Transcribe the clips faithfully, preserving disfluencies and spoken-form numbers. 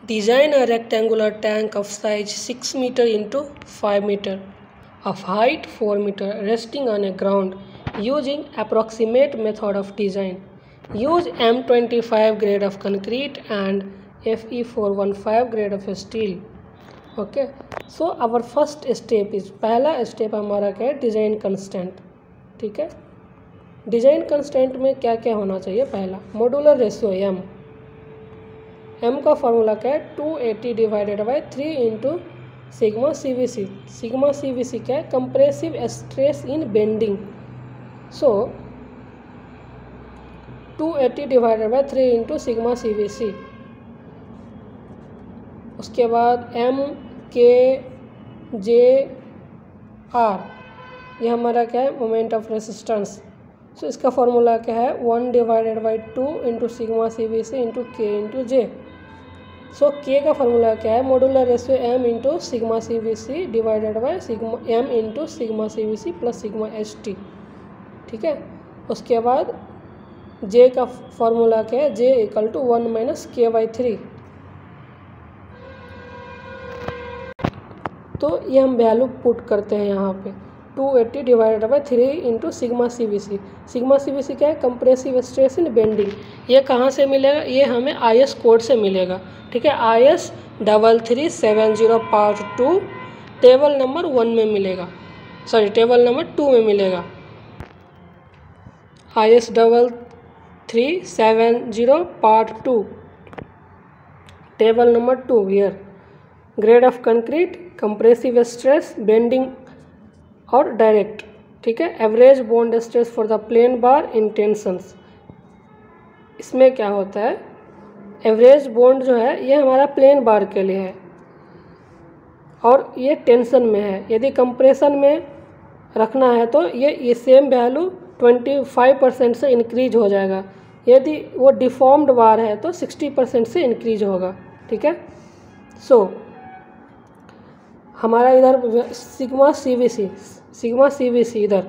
Design a rectangular tank of size six meter into five meter, of height four meter, resting on a ground using approximate method of design. Use M twenty-five grade of concrete and F E four fifteen grade of steel. Okay so our first step is, पहला step हमारा क्या है, design constant. ठीक है, design constant में क्या क्या होना चाहिए. पहला मॉड्यूलर रेशियो एम. एम का फॉर्मूला क्या है, two eighty divided by three into sigma C V C. Sigma C V C क्या है, compressive stress in bending. So two eighty divided by three into sigma C V C. उसके बाद M के जे are, ये हमारा क्या है, moment of resistance. सो इसका फॉर्मूला क्या है, one divided by two into sigma C V C into K into J. So K का फॉर्मूला क्या है, modular ratio M into sigma C V C divided by sigma M into sigma C V C plus sigma S T. ठीक है, उसके बाद J का formula क्या है, J equal to one minus K by three. तो ये हम वैल्यू पुट करते हैं यहाँ पे, to eighty divided by three into sigma C V C. Sigma C V C क्या है, कंप्रेसिव स्ट्रेस इन बेंडिंग. ये कहाँ से मिलेगा, ये हमें आई एस कोड से मिलेगा. ठीक है, I S double three seven zero part two table number one में मिलेगा, सॉरी टेबल नंबर टू में मिलेगा. I S double three seven zero part two table number two. Here grade of concrete, compressive stress, bending और direct. ठीक है, average bond stress for the plane bar in tensions. इसमें क्या होता है, average bond जो है ये हमारा प्लेन बार के लिए है और ये टेंशन में है. यदि कंप्रेशन में रखना है तो ये ये same value twenty five percent से इंक्रीज हो जाएगा. यदि वो डिफॉर्म्ड बार है तो सिक्सटी परसेंट से इंक्रीज होगा. ठीक है, सो so, हमारा इधर sigma C V C, sigma C V C इधर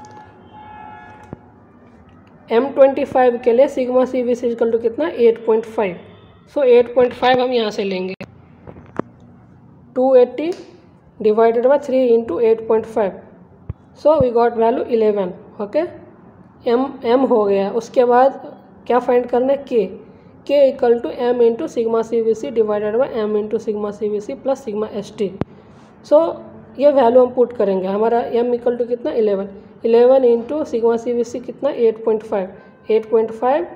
एम ट्वेंटी फाइव के लिए sigma C V C equal to कितना, eight point five. So eight point five हम यहाँ से लेंगे, two eighty divided by three into eight point five. So we got value eleven. Okay, M M हो गया. उसके बाद क्या फाइंड करना है, K. K equal to M into sigma C V C divided by M into sigma C V C plus sigma S T. So ये value हम put करेंगे. हमारा एम इक्वल टू कितना, eleven. Eleven into sigma C V C कितना, eight point five. Eight point five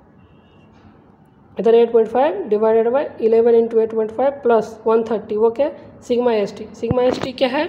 इधर eight point five divided by eleven into eight point five plus one thirty. वो क्या, sigma S T. Sigma S T क्या है,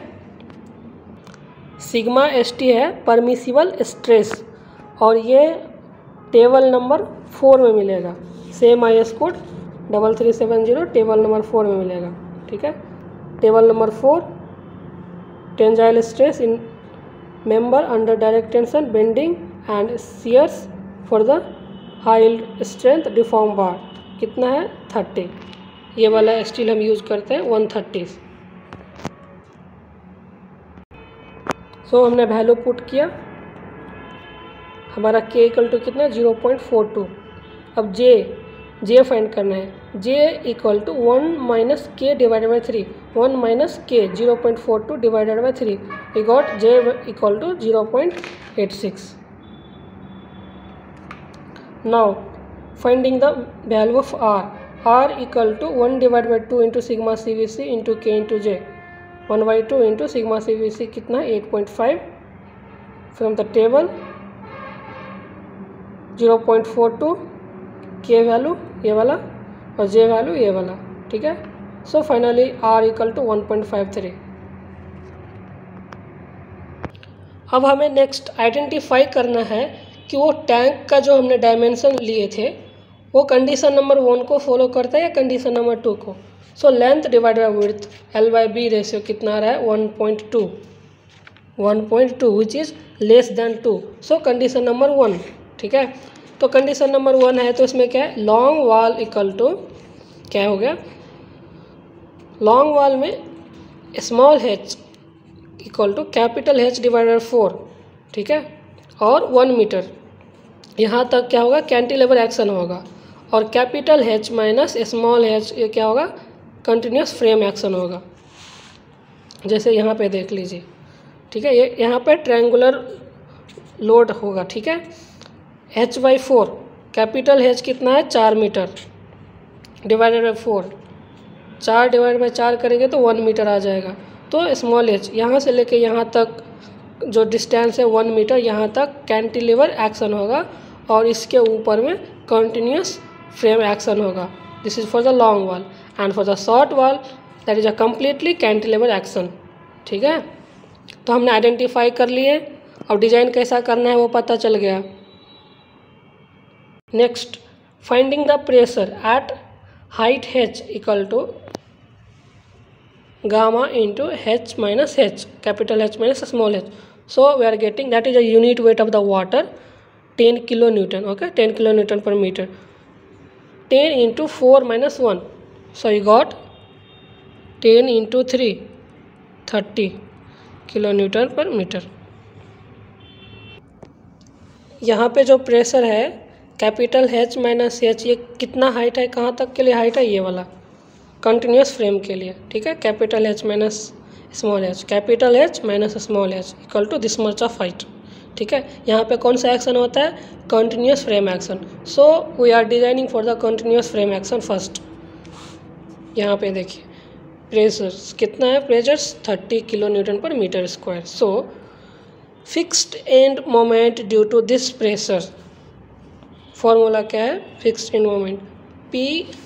sigma S T है permissible stress और ये table number four में मिलेगा. Same I S code double three seven zero table number four में मिलेगा. ठीक है, table number four, tensile stress in member under direct tension, bending and shears for the high strength deform bar कितना है, thirty. ये वाला steel हम use करते हैं वन थर्टी. सो हमने वैल्यू पुट किया, हमारा के इक्वल टू कितना, जीरो पॉइंट फोर टू. अब जे जे फाइंड करना है. J equal to one minus K divided by three. One minus K zero point four two divided by three. We got J equal to zero point eight six. Now finding the value of R. R equal to one divide by two into sigma C V C into K into J. One by two into sigma C V C कितना, eight point five from the table, zero point four two K value ये वाला और J value ये वाला. ठीक है, so finally R equal to one point five three. अब हमें नेक्स्ट आइडेंटिफाई करना है कि वो टैंक का जो हमने डायमेंशन लिए थे वो कंडीशन नंबर वन को फॉलो करता है या कंडीशन नंबर टू को. So length divided by width, L by B ratio कितना आ रहा है, one point two. One point two which is less than two. So condition number one. ठीक है, तो कंडीशन नंबर वन है तो इसमें क्या है, लॉन्ग वाल इक्वल टू क्या हो गया, लॉन्ग वाल में small H equal to capital H divided four. ठीक है, और वन मीटर. यहाँ तक क्या होगा, कैंटिलीवर एक्शन होगा और capital H minus small H ये क्या होगा, कंटिन्यूस फ्रेम एक्शन होगा। जैसे यहाँ पे देख लीजिए, ठीक है, ये यहाँ पे ट्रायंगुलर लोड होगा, ठीक है। H by four, capital H कितना है, चार मीटर डिवाइडेड बाई फोर, चार डिवाइड बाई चार करेंगे तो वन मीटर आ जाएगा। तो स्मॉल एच यहाँ से लेके यहाँ तक जो डिस्टेंस है वन मीटर, यहाँ तक कैंटिलीवर एक्शन होगा और इसके ऊपर में कंटिन्यूस फ्रेम एक्शन होगा। This is for the long wall and for the short wall that is a completely cantilever action, ठीक है। तो हमने आइडेंटिफाई कर लिए, अब डिजाइन कैसा करना है वो पता चल गया। Next, finding the pressure at height h equal to gamma into h minus h, capital H minus small h. So we are getting that is a unit weight of the water, ten kilonewton, okay, ten kilonewton per meter. ten into four minus one, so you got ten into three, thirty kilonewton per meter. यहाँ पे जो pressure है capital H minus H, ये कितना height है, कहाँ तक के लिए हाइट है, ये वाला कंटिन्यूस फ्रेम के लिए, ठीक है। Capital H minus small H, capital H minus small H equal to this much of height, ठीक है। यहाँ पे कौन सा एक्शन होता है, continuous frame action. So we are designing for the continuous frame action first. यहाँ पे देखिए प्रेशर कितना है, प्रेशर थर्टी किलो न्यूटन पर meter square. So fixed end moment due to this pressure, formula क्या है, fixed end moment P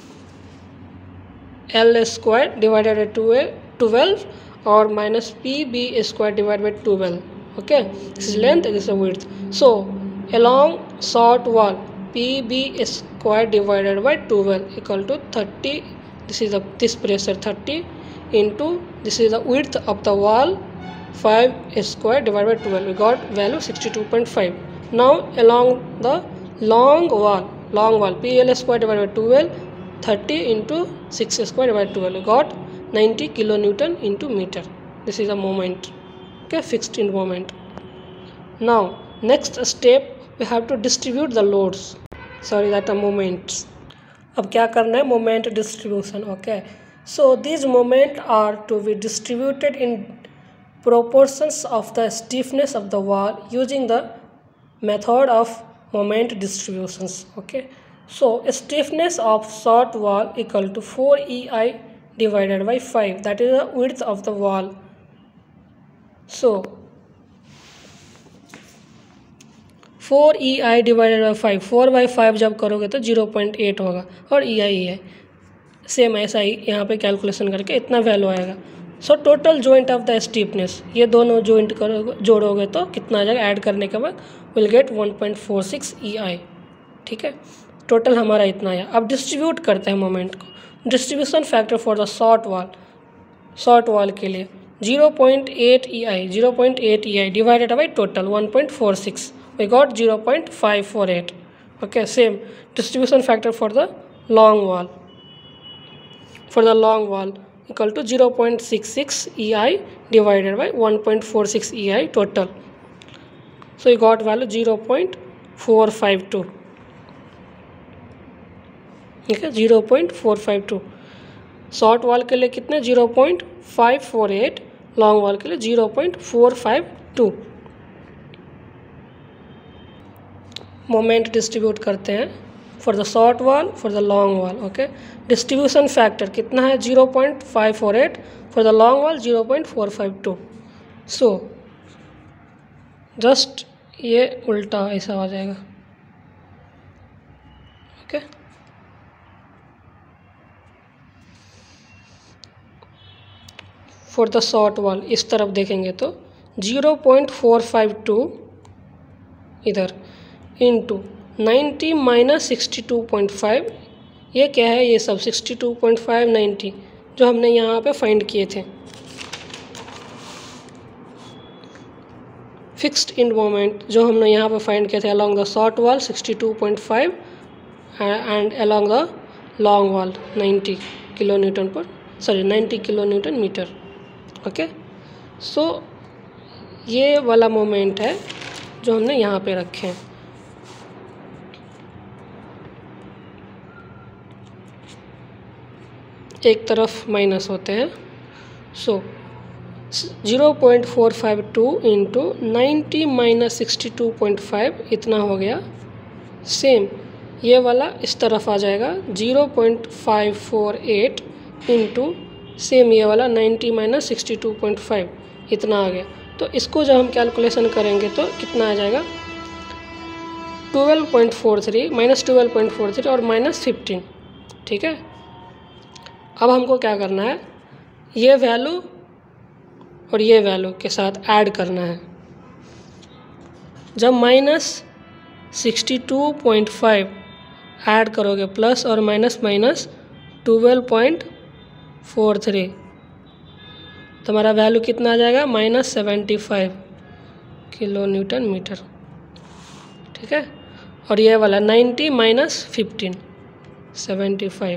L square divided by two a twelve और minus P B square divide by twelve, okay. This is length, this is width. So along short wall P B square divided by twelve equal to thirty. This is the this pressure thirty into this is the width of the wall five square divided by twelve. We got value sixty-two point five. Now along the long wall, long wall P L square divided by twelve, thirty into six square divided by twelve. We got ninety kilonewton into meter. This is a moment, okay, fixed in moment. Now next step we have to distribute the loads, sorry that are moments. अब क्या करना है, moment distribution, okay. So these moments are to be distributed in proportions of the stiffness of the wall using the method of moment distributions, okay. So stiffness of short wall equal to four E I divided by five, that is the width of the wall. So four E I divided by five, four by five जब करोगे तो zero point eight होगा और ई आई है same ऐसा ही यहाँ पे calculation करके इतना वैल्यू आएगा। So total joint of the stiffness, ये दोनों जॉइंट करोगे जोड़ोगे तो कितना आ जाएगा, ऐड करने के बाद will get one point four six E I, ठीक है। टोटल हमारा इतना आया। अब डिस्ट्रीब्यूट करते हैं मोमेंट को। Distribution factor for the short wall, short wall के लिए zero point eight E I, zero point eight E I divided by total one point four six, we got zero point five four eight, okay. Same distribution factor for the long wall, for the long wall equal to zero point six six E I divided by one point four six E I total. So you got value zero point four five two, okay, zero point four five two. Short wall के लिए कितने, zero point five four eight, long wall के लिए zero point four five two. Moment distribute करते हैं for the short wall, for the long wall, okay. Distribution factor कितना है, zero point five four eight, for the long wall zero point four five two. So just ये उल्टा ऐसा हो जाएगा, okay. For the short wall इस तरफ देखेंगे तो zero point four five two इधर into ninety minus sixty two point five, ये क्या है, ये सब sixty two point five ninety जो हमने यहाँ पे फाइंड किए थे। फिक्स्ड इन मोमेंट जो हमने यहाँ पे फाइंड किए थे along the short wall sixty two point five and along the long wall ninety kilo newton पर sorry ninety kilo newton metre, okay. So ये वाला मोमेंट है जो हमने यहाँ पे रखे हैं। एक तरफ माइनस होते हैं। So zero point four five two into ninety minus sixty two point five इतना हो गया। सेम ये वाला इस तरफ आ जाएगा, zero point five four eight into same ये वाला ninety minus sixty two point five इतना आ गया। तो इसको जब हम कैलकुलेशन करेंगे तो कितना आ जाएगा, twelve point four three minus twelve point four three और माइनस फिफ्टीन। ठीक है, अब हमको क्या करना है, ये वैल्यू और ये वैल्यू के साथ ऐड करना है। जब minus sixty two point five add करोगे प्लस और minus minus twelve point four three तो हमारा वैल्यू कितना आ जाएगा, minus seventy five kilo newton metre. ठीक है, और ये वाला ninety minus fifteen seventy five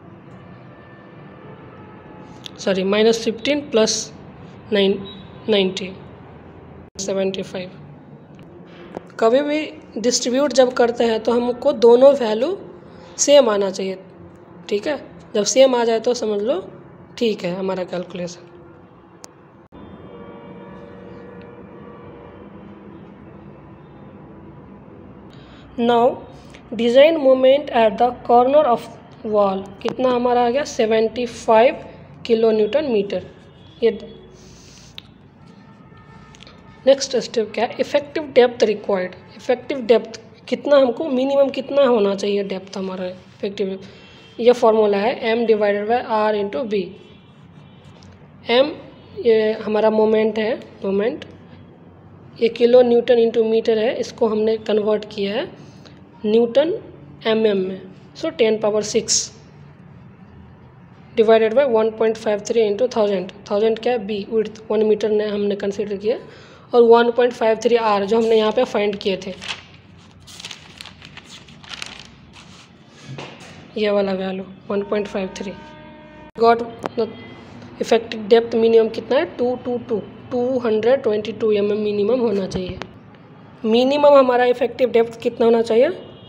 sorry minus fifteen plus nine ninety seventy five. कभी भी डिस्ट्रीब्यूट जब करते हैं तो हमको दोनों वैल्यू सेम आना चाहिए। ठीक है, जब सेम आ जाए तो समझ लो ठीक है हमारा calculation. Now design moment at the corner of wall कितना हमारा आ गया, seventy five kilo newton metre. ये नेक्स्ट स्टेप क्या है, effective depth required. Effective depth कितना हमको, मिनिमम कितना होना चाहिए डेप्थ हमारा इफेक्टिव। ये फॉर्मूला है M divided by R into B. M ये हमारा मोमेंट है, मोमेंट ये किलो न्यूटन इंटू मीटर है, इसको हमने कन्वर्ट किया है न्यूटन एम एम में। So ten power six divided by one point five three into thousand. Thousand क्या है, बी विड्थ वन मीटर ने हमने कंसिडर किया, और one point five three R जो हमने यहाँ पे फाइंड किए थे, ये वाला value one point five three. Got effective depth minimum कितना है, two two two two hundred twenty two M M minimum होना चाहिए। मिनिमम हमारा इफेक्टिव डेप्थ कितना होना चाहिए,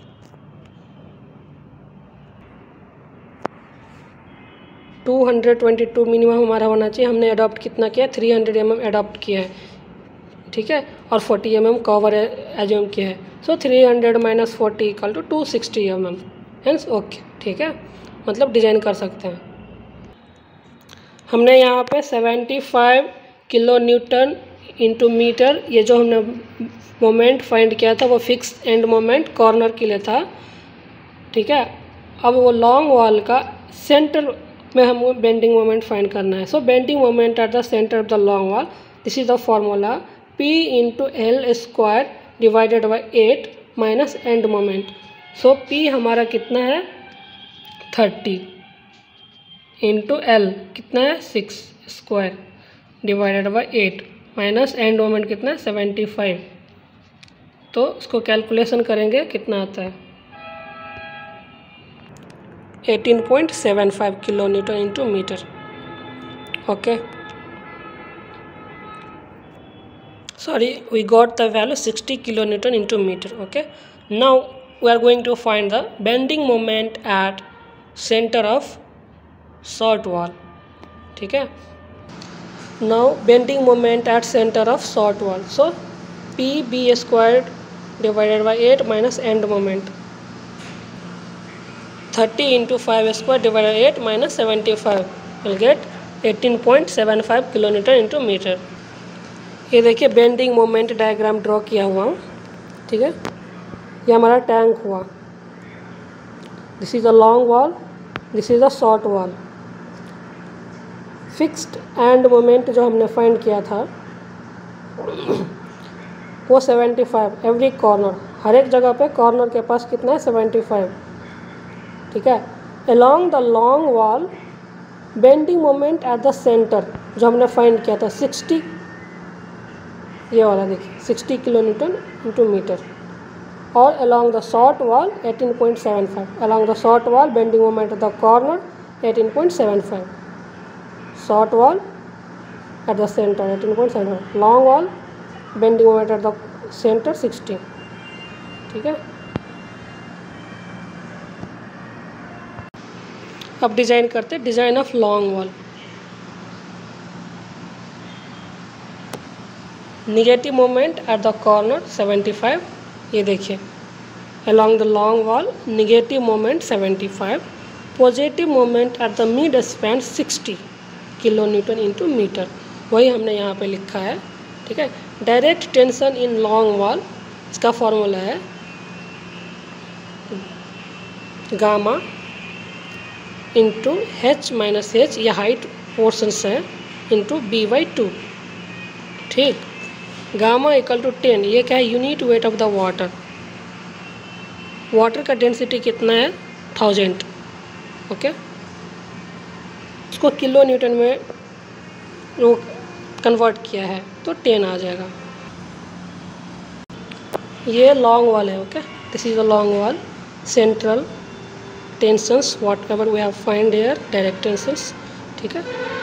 two hundred twenty two minimum हमारा होना चाहिए। हमने अडॉप्ट कितना किया, three hundred M M adopt किया है। ठीक है, और forty M M cover assume किया है। So three hundred minus forty equal to two sixty M M hence okay. ठीक है, मतलब डिजाइन कर सकते हैं। हमने यहाँ पे seventy five kilo newton into metre ये जो हमने मोमेंट फाइंड किया था वो फिक्स एंड मोमेंट कॉर्नर के लिए था। ठीक है, अब वो लॉन्ग वॉल का सेंटर में हम बेंडिंग मोमेंट फाइंड करना है। So bending moment at the centre of the long wall, this is the formula P into L square divided by eight minus end moment. So P हमारा कितना है, thirty into L कितना है, six square divided by eight minus end moment कितना है, seventy five. तो इसको calculation करेंगे कितना आता है, eighteen point seven five kilo newton into metre. Okay, sorry we got the value sixty kilonewton into meter. Okay, now we are going to find the bending moment at center of short wall. ठीक है, now bending moment at center of short wall, so P B squared divided by eight minus end moment, thirty into five square divided by eight minus seventy-five will get eighteen point seven five kilonewton into meter. ये देखिए bending moment diagram draw किया हुआ हूँ। ठीक है, ये हमारा tank हुआ, this is a long wall, this is a short wall. Fixed end moment जो हमने फाइंड किया था वो सेवेंटी फाइव एवरी कॉर्नर, हर एक जगह पे कॉर्नर के पास कितना है, सेवेंटी फाइव। ठीक है, along the long wall bending moment at the centre जो हमने फाइंड किया था सिक्सटी, ये वाला देखिए sixty kilo newton into metre, और along the short wall eighteen point seven five, along the short wall bending moment at the corner eighteen point seven five, short wall at the center eighteen point seven five, long wall bending moment at the center sixty. ठीक है, अब design करते design of long wall. Negative moment at the corner seventy five, ये देखिए along the long wall negative moment seventy-five, positive moment at the mid span sixty kilo newton into metre, वही हमने यहाँ पे लिखा है। ठीक है, direct tension in long wall, इसका फॉर्मूला है gamma into H minus H, यह हाइट पोर्शंस है, इंटू बी बाई टू। ठीक, गामा इक्वल टू टेन, ये क्या है, unit weight of the water. Water का डेंसिटी कितना है, थाउजेंड। ओके, उसको किलो न्यूटन में वो कन्वर्ट किया है तो टेन आ जाएगा। ये लॉन्ग वॉल है। Okay, this is a long wall, central tensions whatever we have find here, direct tensions. ठीक है,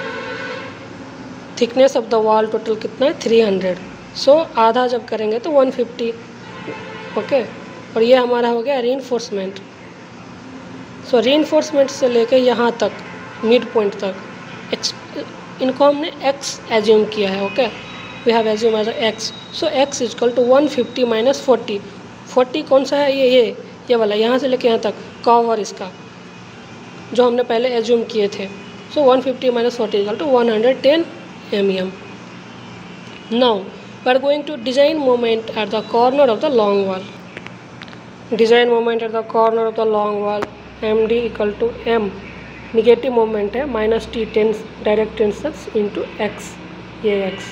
thickness of the wall total कितना है, थ्री हंड्रेड। सो आधा जब करेंगे तो वन फिफ्टी। ओके, और ये हमारा हो गया रीइंफोर्समेंट। सो रीइंफोर्समेंट से लेके यहाँ तक मिड पॉइंट तक एक्स, इनको हमने एक्स एज्यूम किया है। Okay, we have assume as X. So X equal to one fifty minus forty. Forty कौन सा है, ये ये ये वाला, यहाँ से लेके यहाँ तक कवर इसका जो हमने पहले एज्यूम किए थे। So one fifty minus forty equal to one hundred ten M M. Now we are going to design moment at the corner of the long wall. Design moment at the corner of the long wall, M D equal to M, negative moment है, minus T tens direct tensions into X, ये X.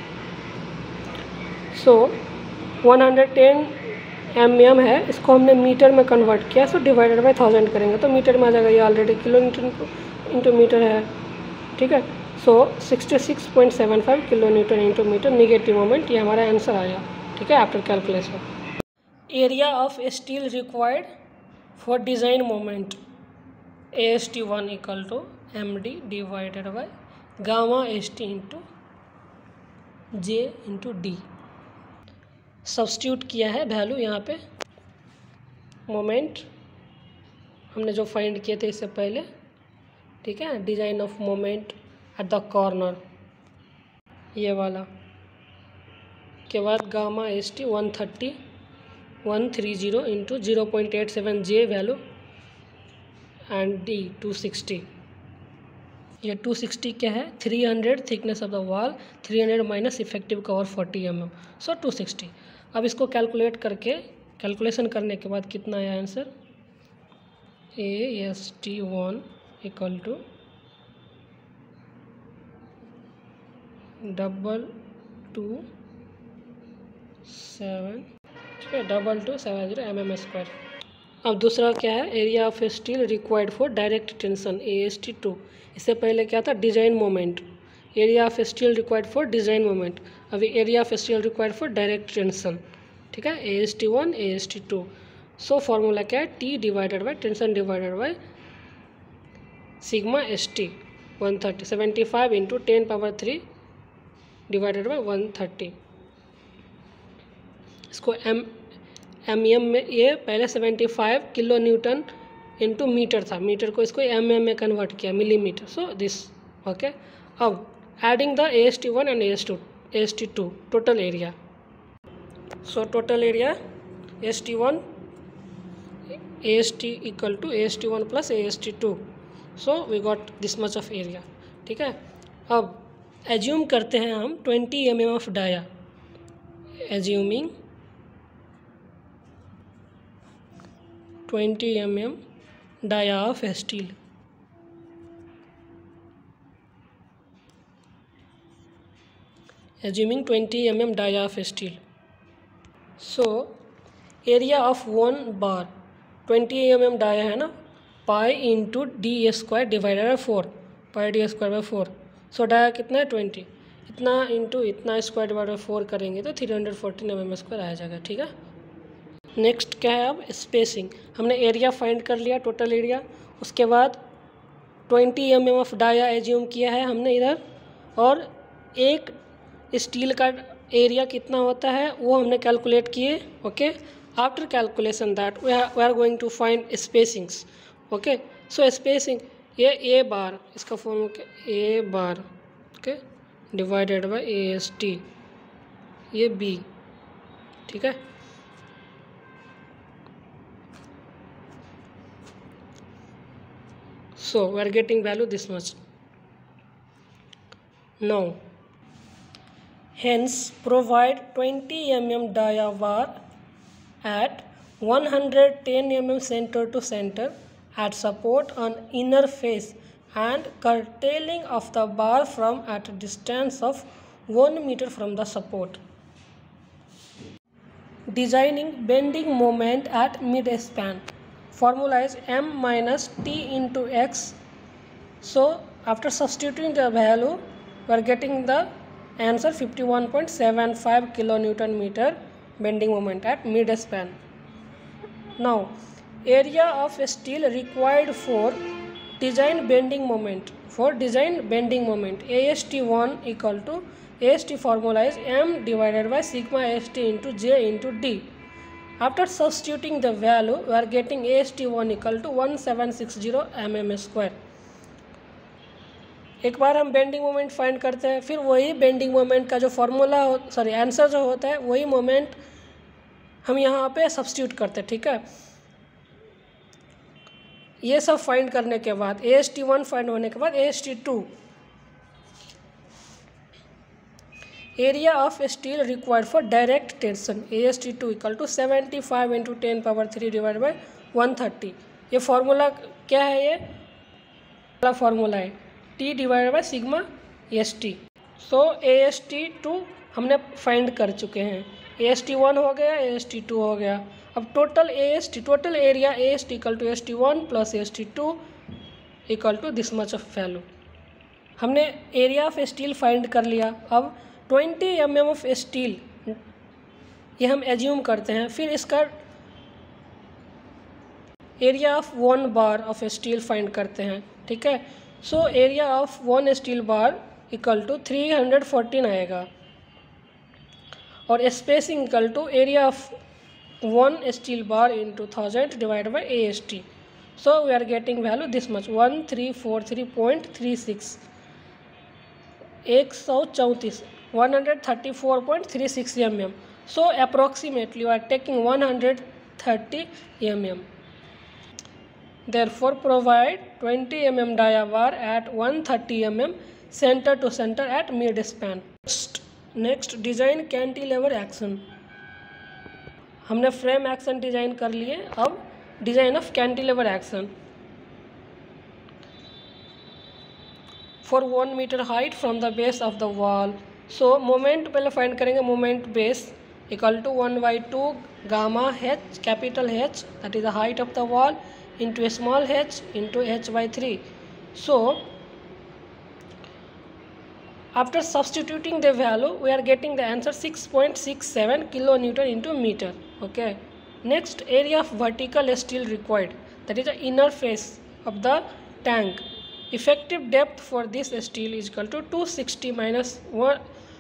So one hundred ten M M है, इसको हमने metre में convert किया, so divided by thousand करेंगे तो metre में आ जाएगा, ये already kilo newton into metre है। ठीक है, so sixty six point seven five kilo newton into metre negative moment, ये हमारा आंसर आया। ठीक है, after calculation. Area of steel required for design moment, A S T one equal to M D divided by gamma S T into J into D. Substitute किया है value यहाँ पे, moment हमने जो फाइंड किए थे इससे पहले। ठीक है, design of moment at the corner, ये वाला के बाद gamma S T one thirty one three zero into zero point eight seven J value and D two sixty. ये टू सिक्सटी क्या है, three hundred thickness of the wall, three hundred minus effective cover forty M M, so two sixty. अब इसको calculate करके, calculation करने के बाद कितना आया answer, A S T one equal to double two seven, ठीक है, double two seven zero M M square. अब दूसरा क्या है, area of steel required for direct tension, A S T two. इससे पहले क्या था, design moment, area of steel required for design moment, अभी area of steel required for direct tension. ठीक है, A S T one A S T two. So formula क्या है, T divided by tension divided by sigma S T one thirty seventy five into ten power three divided by one thirty. इसको M M M में, ये पहले seventy five kilo newton into metre था, metre को इसको M M में convert किया, millimetre. So this okay. अब adding the A S T one and A S two A S T two total area. So total area S T one A S T equal to A S T one plus A S T two, so we got this much of area. ठीक है, अब assume करते हैं हम twenty M M of dia, assuming twenty M M dia of steel. Assuming twenty M M dia of steel. So area of one bar, twenty M M dia है ना, pi into D square divided by four, pi D square by four. So dia कितना है, twenty, इतना into इतना square divide by four करेंगे तो three hundred fourteen M M square आ जाएगा। ठीक है, नेक्स्ट क्या है, अब स्पेसिंग। हमने एरिया फाइंड कर लिया, टोटल एरिया, उसके बाद twenty M M of dia assume किया है हमने इधर, और एक स्टील का एरिया कितना होता है वो हमने कैलकुलेट किए। Okay, after calculation that we are going to find spacings. Okay, so spacing, ये ए बार, इसका फॉर्मूला क्या, A bar okay divided by A S T, ये बी, ठीक है। So we are getting value this much. Now, hence provide twenty millimeter dia bar at one hundred ten millimeter center to center at support on inner face and curtailing of the bar from at a distance of one meter from the support. Designing bending moment at mid span. Formula is m minus t into x. So after substituting the value, we are getting the answer fifty-one point seven five kilonewton meter bending moment at mid span. Now, area of steel required for design bending moment. For design bending moment, A S T one equal to A S T formula is m divided by sigma A S T into j into d. After substituting the value, we are getting A S T one equal to one seven six zero mm square. एक बार हम bending moment find करते हैं, फिर वही bending moment का जो formula sorry answer जो होता है वही मोमेंट हम यहाँ पे सब्स्टिट्यूट करते हैं, ठीक है। ये सब फाइंड करने के बाद A S T one find होने के बाद A S T two, area of steel required for direct tension A S T two equal to seventy-five into ten power three divided by one thirty. ये formula क्या है, ये वाला formula है T divided by sigma S T. So A S T two हमने find कर चुके हैं, A S T वन हो गया, A S T टू हो गया। अब total A S T total area A S T equal to A S T one plus A S T two equal to this much of value. हमने area of steel find कर लिया। अब twenty M M of steel ये हम assume करते हैं, फिर इसका area of one bar of steel find करते हैं, ठीक है। So area of one steel bar equal to three hundred fourteen आएगा और spacing equal to area of one steel bar into thousand divide by A S T. So we are getting value this much one three four three point three six, एक सौ चौंतीस one hundred thirty-four point three six millimeters. So approximately you are taking one hundred thirty millimeters. Therefore provide twenty millimeter dia bar at one hundred thirty millimeters center to center at mid span. Next, next design cantilever action. हमने frame action design कर लिए, अब design of cantilever action for one metre height from the base of the wall. So moment पहले find करेंगे, moment base equal to one by two gamma H capital H that is the height of the wall into small H into H by three. So after substituting the value we are getting the answer six point six seven kilo newton into metre. Okay, next area of vertical steel required that is the inner face of the tank. Effective depth for this steel is equal to two sixty minus one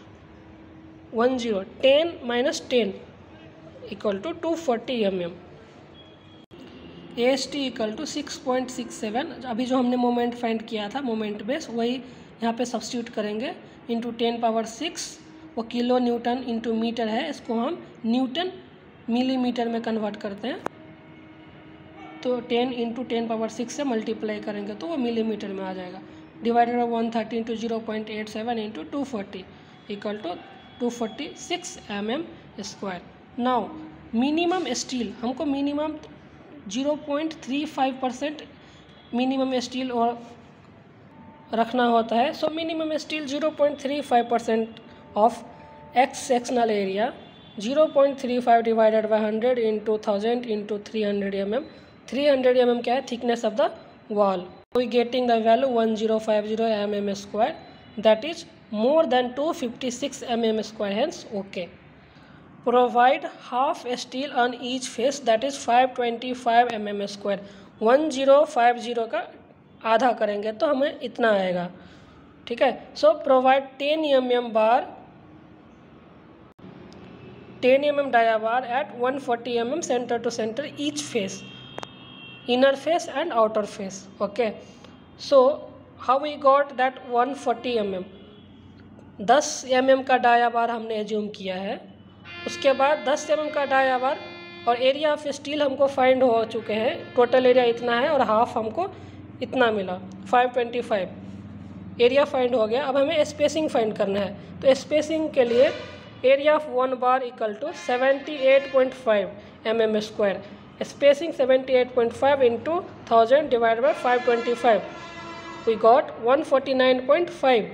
ten, ten minus ten equal to two forty millimeters. A S T equal to six point six seven। अभी जो हमने moment find किया था moment base वही यहाँ पे substitute करेंगे into ten power six, वो किलो न्यूटन इंटू मीटर है, इसको हम न्यूटन मिलीमीटर में कन्वर्ट करते हैं, तो ten into ten power six से मल्टीप्लाई करेंगे तो वो मिलीमीटर में आ जाएगा। Divided by one thirty into zero point eight seven into two forty equal to two forty six M M square. Now minimum steel, हमको minimum zero point three five percent minimum steel और रखना होता है। So minimum steel zero point three five percent of X sectional area, zero point three five divided by hundred into thousand into three hundred M M. Three hundred M M क्या है, thickness of the wall. We getting the value one zero five zero M M square that is more than two fifty six M M square, hence okay. Provide half steel on each face that is five twenty five M M square. One zero five zero का आधा करेंगे तो हमें इतना आएगा, ठीक है। सो provide ten M M bar ten M M dia bar at one forty M M centre to centre each face, inner face and outer face. Okay, so how we got that one forty M M, दस M M का dia bar हमने assume किया है, उसके बाद दस M M का dia bar और एरिया ऑफ स्टील हमको फाइंड हो चुके हैं, टोटल एरिया इतना है और हाफ हमको इतना मिला five twenty five area find हो गया। अब हमें स्पेसिंग फाइंड करना है, तो स्पेसिंग के लिए area of one bar equal to seventy eight point five M M square, spacing seventy eight point five into thousand divide by five twenty five, we got one forty nine point five.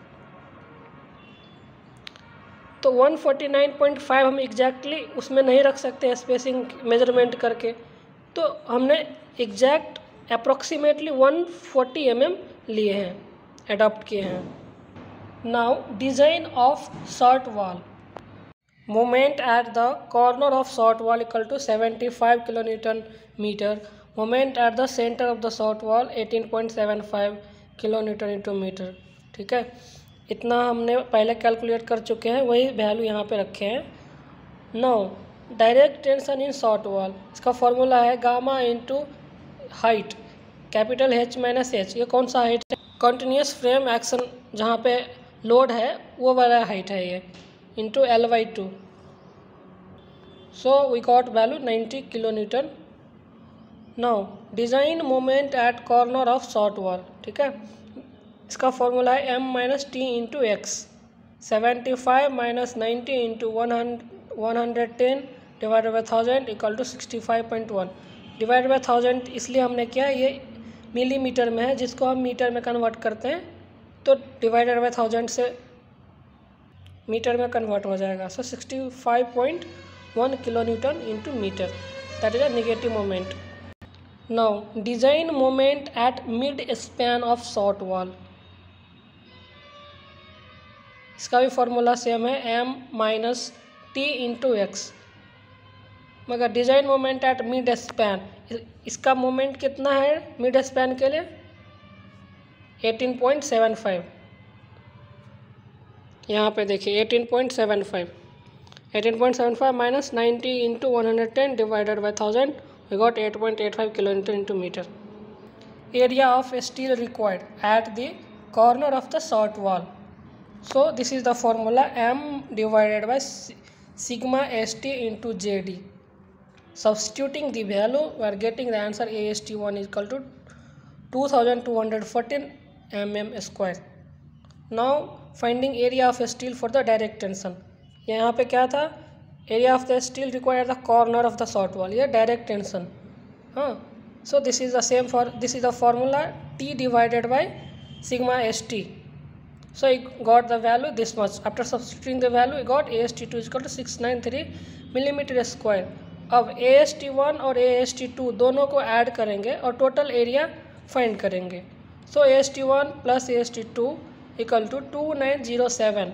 तो one forty nine point five हम exactly उसमें नहीं रख सकते spacing measurement करके, तो हमने exact approximately one forty M M लिए हैं, अडॉप्ट किए हैं। Now design of short wall, moment at the corner of short wall equal to seventy five kilo newton metre, moment at the centre of the short wall eighteen point seven five kilo newton into metre. ठीक है, इतना हमने पहले calculate कर चुके हैं, वही value यहाँ पे रखे हैं। Now direct tension in short wall, इसका फॉर्मूला है gamma into height capital H minus H. ये कौन सा हाइट है? कंटिन्यूस फ्रेम एक्शन जहाँ पे लोड है वो वाला हाइट है ये, into L by two. So we got value ninety kilo newton. Now design moment at corner of short wall, ठीक है, इसका फॉर्मूला है M minus T into X, seventy five minus ninety into one hundred ten divided by thousand equal to sixty five point one. Divide by thousand इसलिए हमने किया, ये millimetre में है, जिसको हम मीटर में कन्वर्ट करते हैं तो डिवाइडेड बाई थाउजेंड से मीटर में कन्वर्ट हो जाएगा। So sixty five point one kilo newton into metre, that is a negative moment. Now design moment at mid span of short wall, इसका भी फॉर्मूला सेम है, M minus T into X, मगर design moment at mid span, इसका moment कितना है mid span के लिए? Eighteen point seven five. यहाँ पे देखिए eighteen point seven five, eighteen point seven five minus ninety into one hundred ten divided by thousand, we got eight point eight five kilo newton into metre. Area of steel required at the corner of the short wall, so this is the formula m divided by sigma st into jd. Substituting the value, we are getting the answer A S T one is equal to two thousand two hundred fourteen mm square. Now finding area of steel for the direct tension, यहाँ पे क्या था, area of the steel required the corner of the short wall, ये direct tension, हाँ, so this is the same for this is the formula T divided by sigma st. So I got the value this much. After substituting the value, I got A S T two is equal to six ninety-three millimeter square. अब A S T one और A S T two दोनों को add करेंगे और total area find करेंगे। So A S T one plus A S T two equal to two nine zero seven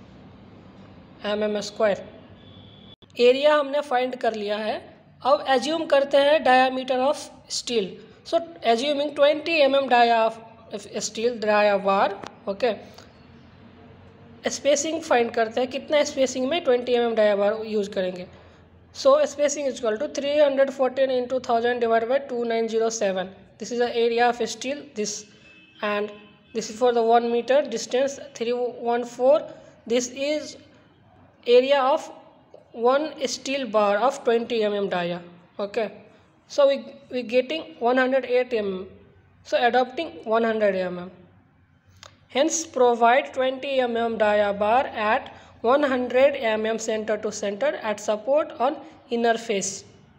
M M square. Area हमने find कर लिया है। अब एज्यूम करते हैं diameter of steel. So assuming twenty M M dia of steel dia bar, okay. Spacing find करते हैं, कितना स्पेसिंग में twenty M M dia bar use करेंगे। So spacing is equal to three hundred fourteen into thousand divide by two nine zero seven. This is the area of steel this, and this is for the one metre distance three one four. This is area of one steel bar of twenty millimeter dia, okay. So we we getting one hundred eight millimeters, so adopting one hundred millimeters, hence provide twenty millimeter dia bar at one hundred millimeters center to center at support on inner face.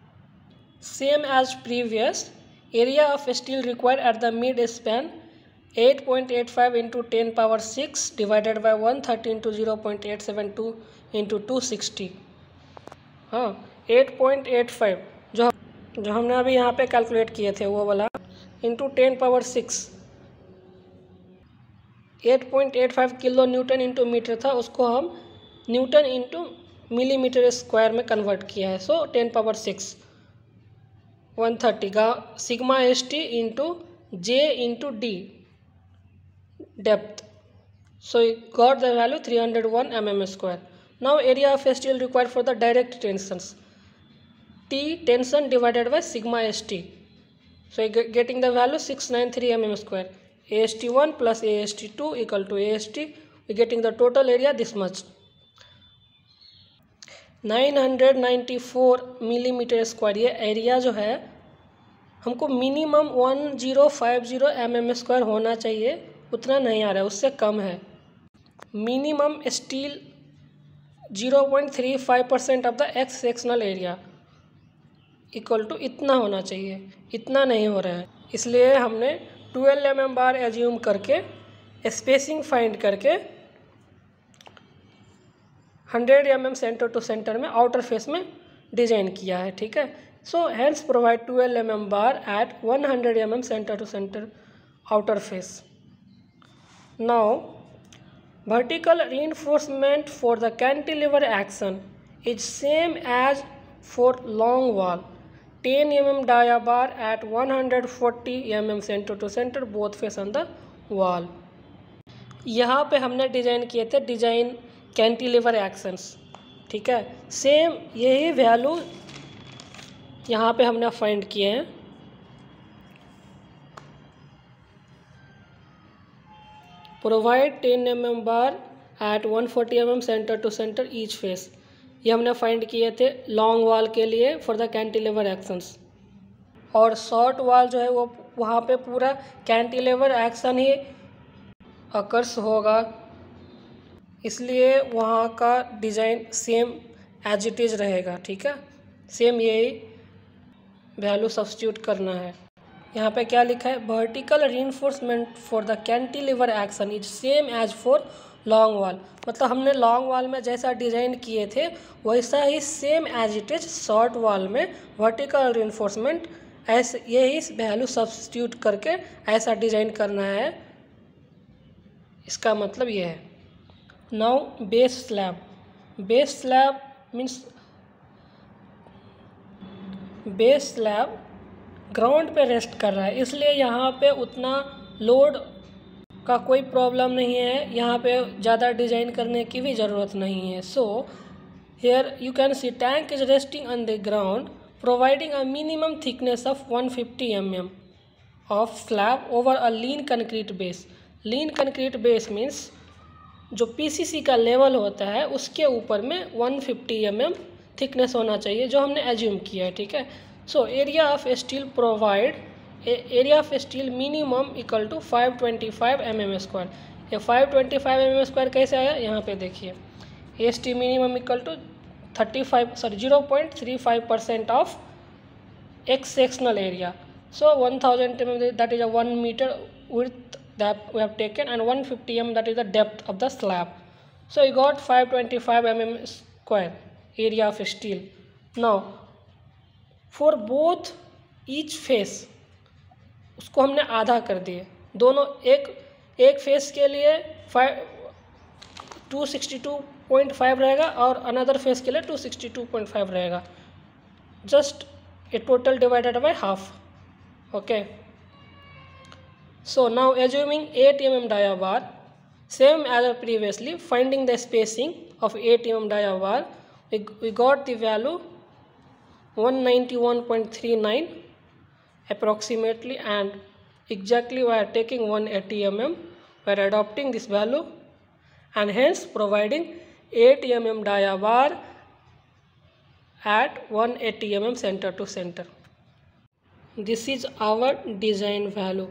Same as previous, area of steel required at the mid span eight point eight five into ten power six divided by one hundred thirty into zero point eight seven two into two sixty, हाँ eight point eight five जो जो हमने अभी यहाँ पे calculate किए थे वो वाला, into ten power six, eight point eight five kilo newton into metre था, उसको हम न्यूटन इंटू मिलीमीटर स्क्वायर में कन्वर्ट किया है। So ten power six one thirty का sigma S T into J into D depth, so got the value three hundred one M M square. Now area of steel required for the direct tensions, T tension divided by sigma st, so getting the value six ninety-three millimeters square. A S T one plus A S T two equal to A S T. We're getting the total area this much. nine hundred ninety-four millimetre square ये area जो है हमको minimum one zero five zero M M square होना चाहिए, उतना नहीं आ रहा है, उससे कम है। Minimum steel zero point three five percent of the X sectional area equal to इतना होना चाहिए, इतना नहीं हो रहा है, इसलिए हमने twelve M M bar assume करके स्पेसिंग फाइंड करके hundred M M centre to centre में आउटर फेस में डिजाइन किया है, ठीक है। So hence provide twelve M M bar at one hundred M M centre to centre outer face. Now vertical reinforcement for the cantilever action is same as for long wall, ten millimeter dia bar at one hundred forty millimeter center to center both face on the wall। यहाँ पे हमने design किए थे design cantilever actions, ठीक है। Same यही value यहाँ पे हमने फाइंड किए हैं। Provide ten M M bar at one forty M M centre to centre each face, ये हमने फाइंड किए थे लॉन्ग वॉल के लिए फॉर द कैंटिलीवर एक्शंस। और शॉर्ट वॉल जो है वो वहाँ पे पूरा कैंटिलीवर एक्शन ही अकर्स होगा, इसलिए वहाँ का design same as it is रहेगा, ठीक है। सेम यही वैल्यू सब्स्टिट्यूट करना है। यहाँ पे क्या लिखा है, vertical reinforcement for the cantilever action is same as for long wall, मतलब हमने लॉन्ग वॉल में जैसा डिज़ाइन किए थे वैसा ही same as it is short wall में वर्टिकल रीइंफोर्समेंट ऐसे यही वैल्यू सब्स्टिट्यूट करके ऐसा डिज़ाइन करना है, इसका मतलब ये है। Now base slab, base slab means base slab ground पे रेस्ट कर रहा है, इसलिए यहाँ पे उतना लोड का कोई प्रॉब्लम नहीं है, यहाँ पे ज़्यादा डिज़ाइन करने की भी ज़रूरत नहीं है। So here you can see tank is resting on the ground providing a minimum thickness of one fifty M M of slab over a lean concrete base. Lean concrete base means जो P C C का level होता है उसके ऊपर में one fifty M M thickness होना चाहिए, जो हमने एज्यूम किया है, ठीक है। So area of steel provide area of steel minimum equal to five twenty five M M square. ये five twenty five M M square कैसे आया, यहाँ पे देखिए S T minimum equal to thirty five sorry zero point three five percent of X sectional area. So one thousand M M that is a one metre width that we have taken and one fifty millimeters that is the depth of the slab. So you got five twenty-five millimeters square area of steel. Now for both each face उसको हमने आधा कर दिए, दोनों एक एक face के लिए five two sixty two point five रहेगा और अनदर फेस के लिए two sixty two point five रहेगा, just a total divided by half, okay. So now assuming eight millimeter dia bar, same as previously, finding the spacing of eight millimeter dia bar, we, we got the value one ninety-one point three nine approximately, and exactly we are taking one eighty millimeters, we are adopting this value and hence providing eight millimeter dia bar at one eighty millimeters center to center. This is our design value.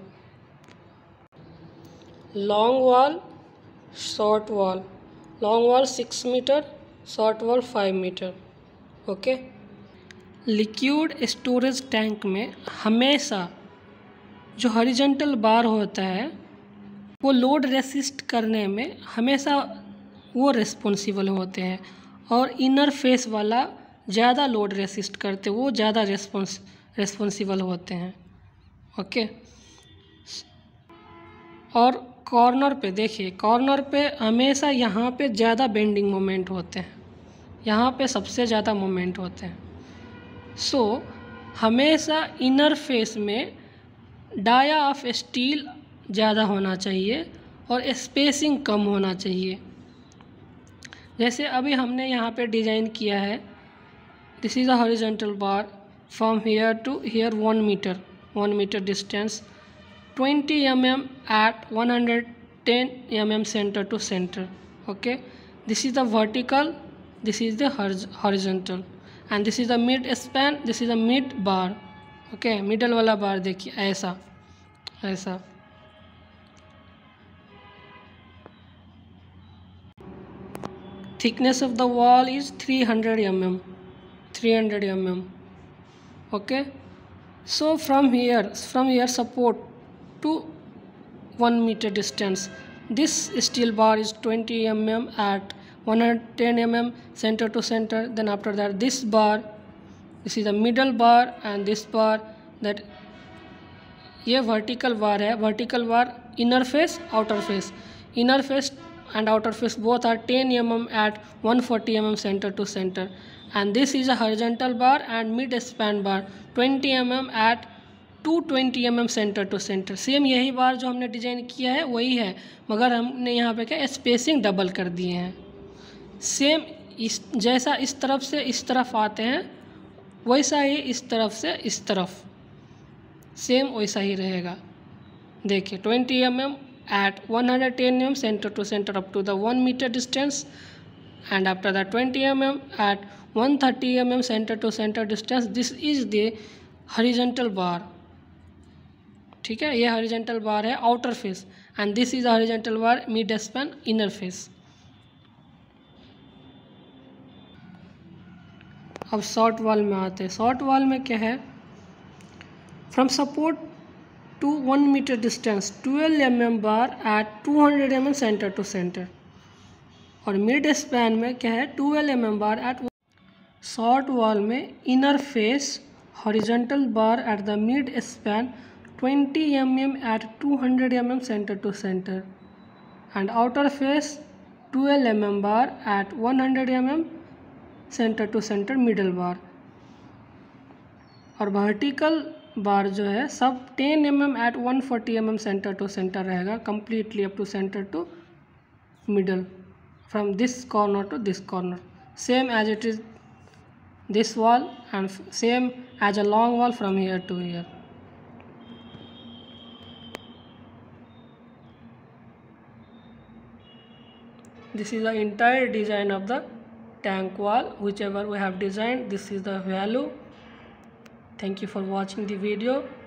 Long wall short wall, long wall six metre short wall five metre, okay. Liquid storage tank में हमेशा जो horizontal बार होता है वो load resist करने में हमेशा वो रिस्पॉन्सिबल होते हैं, और इनर फेस वाला ज़्यादा लोड रेसिस्ट करते वो ज़्यादा रिस्पॉन्स रिस्पॉन्सिबल होते हैं, ओके। और कॉर्नर पे देखिए, कॉर्नर पे हमेशा यहाँ पे ज़्यादा बेंडिंग मोमेंट होते हैं, यहाँ पे सबसे ज़्यादा मोमेंट होते हैं। सो so, हमेशा इनर फेस में डाया ऑफ स्टील ज़्यादा होना चाहिए और स्पेसिंग कम होना चाहिए। जैसे अभी हमने यहाँ पे डिज़ाइन किया है, this is a horizontal bar from here to here one metre one metre distance twenty millimeters at one hundred ten millimeters center to center. Okay, this is the vertical, this is the horizontal, and this is the mid span, this is the mid bar. Okay, middle वाला बार देखिए ऐसा ऐसा. Thickness of the wall is three hundred millimeters, three hundred millimeters. Okay, so from here from here support to one meter distance, this steel bar is twenty millimeters at one hundred ten millimeters center to center. Then after that this bar, this is the middle bar, and this bar, that ये vertical bar है. Vertical bar inner face, outer face, inner face and outer face both are ten millimeters at one hundred forty millimeters center to center. And this is a horizontal bar and mid span bar twenty millimeters at two hundred twenty millimeters center to center. Same यही bar जो हमने design किया है वही है, मगर हमने यहाँ पे क्या स्पेसिंग डबल कर दिए हैं. सेम इस जैसा इस तरफ से इस तरफ आते हैं वैसा ही इस तरफ से इस तरफ सेम वैसा ही रहेगा. देखिए twenty millimeters at one hundred ten millimeters center to center up to the one meter distance, and after that twenty millimeters at one hundred thirty millimeters center to center distance. This is the horizontal bar. ठीक है, ये horizontal bar है outer face, and this is horizontal bar mid span inner face. अब short wall में आते हैं. Short wall में क्या है, from support to one metre distance twelve M M bar at two hundred M M centre to centre, और mid span में क्या है twelve M M bar at. Short wall में inner face horizontal bar at the mid span twenty M M at two hundred M M centre to centre, and outer face twelve M M bar at one hundred M M centre to centre middle bar. और vertical bar जो है सब ten M M at one forty M M centre to centre रहेगा, completely up to centre to middle, from this corner to this corner, same as it is this wall and same as a long wall from here to here. This is the entire design of the tank wall, whichever we have designed. This is the value. Thank you for watching the video.